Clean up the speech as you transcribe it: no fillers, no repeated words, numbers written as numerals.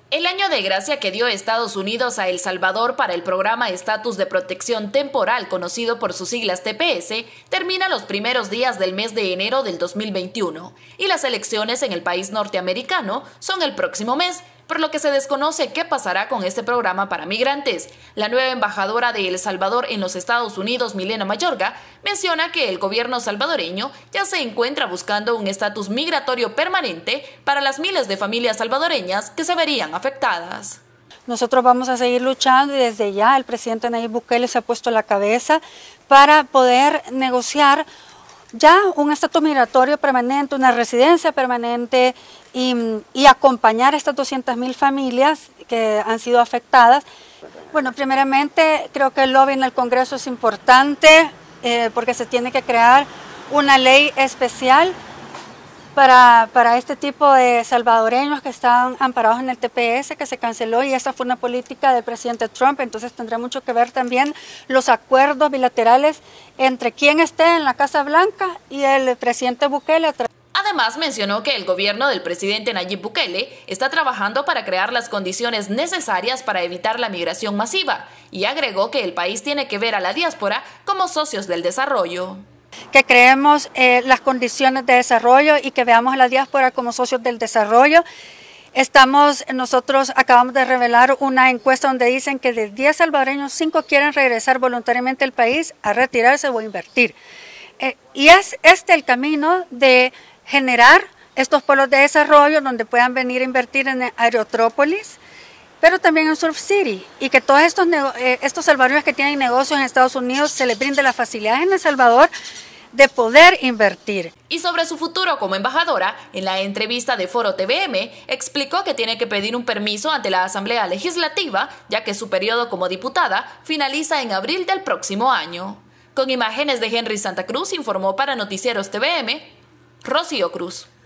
El año de gracia que dio Estados Unidos a El Salvador para el programa Estatus de Protección Temporal, conocido por sus siglas TPS, termina los primeros días del mes de enero del 2021, y las elecciones en el país norteamericano son el próximo mes, por lo que se desconoce qué pasará con este programa para migrantes. La nueva embajadora de El Salvador en los Estados Unidos, Milena Mayorga, menciona que el gobierno salvadoreño ya se encuentra buscando un estatus migratorio permanente para las miles de familias salvadoreñas que se verían afectadas. Nosotros vamos a seguir luchando y desde ya el presidente Nayib Bukele se ha puesto la cabeza para poder negociar ya un estatus migratorio permanente, una residencia permanente y acompañar a estas 200.000 familias que han sido afectadas. Bueno, primeramente creo que el lobby en el Congreso es importante porque se tiene que crear una ley especial para este tipo de salvadoreños que están amparados en el TPS, que se canceló, y esa fue una política del presidente Trump. Entonces tendrá mucho que ver también los acuerdos bilaterales entre quien esté en la Casa Blanca y el presidente Bukele. Además, mencionó que el gobierno del presidente Nayib Bukele está trabajando para crear las condiciones necesarias para evitar la migración masiva, y agregó que el país tiene que ver a la diáspora como socios del desarrollo. Que creemos las condiciones de desarrollo y que veamos a la diáspora como socios del desarrollo. Nosotros acabamos de revelar una encuesta donde dicen que de 10 salvadoreños, 5 quieren regresar voluntariamente al país a retirarse o a invertir. Y es este el camino de generar estos polos de desarrollo donde puedan venir a invertir en Aerópolis, pero también en Surf City, y que todos estos salvadoreños que tienen negocios en Estados Unidos se les brinde las facilidades en El Salvador de poder invertir. Y sobre su futuro como embajadora, en la entrevista de Foro TVM, explicó que tiene que pedir un permiso ante la Asamblea Legislativa, ya que su periodo como diputada finaliza en abril del próximo año. Con imágenes de Henry Santa Cruz, informó para Noticieros TVM, Rocío Cruz.